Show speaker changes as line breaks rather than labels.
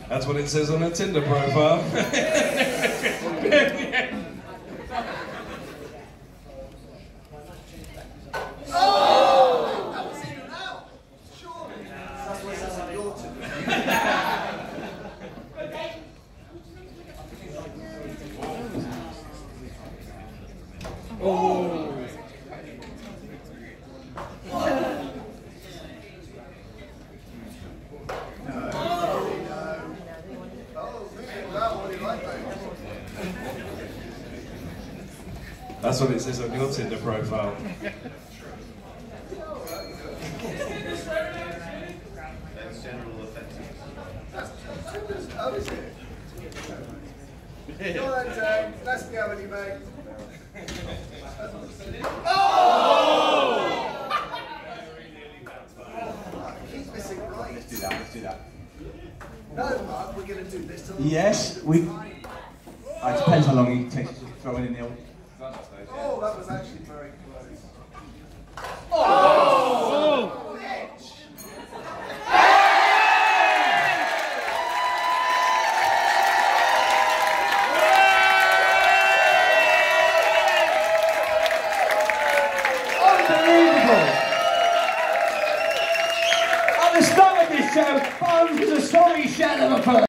That's what it says on her Tinder profile.
Oh! That was in and out. Surely. That's what it says on your Tinder.
Oh. That's what it says on your Tinder profile.
Oh, is it? Go on, James. Let's go, with you, mate. Oh! He's missing right.
Let's do that, let's do that.
No, Mark, we're going to do this till
Yes, we... It depends how long it takes to throw it in the old...
Oh, that was actually very close.
Oh!
Bitch!
Unbelievable! At the start of this show, Bones was a sorry shell of a person.